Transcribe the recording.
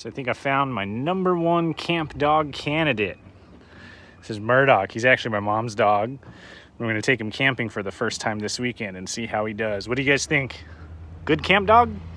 So I think I found my #1 camp dog candidate. This is Murdoch. He's actually my mom's dog. We're going to take him camping for the first time this weekend and see how he does. What do you guys think? Good camp dog?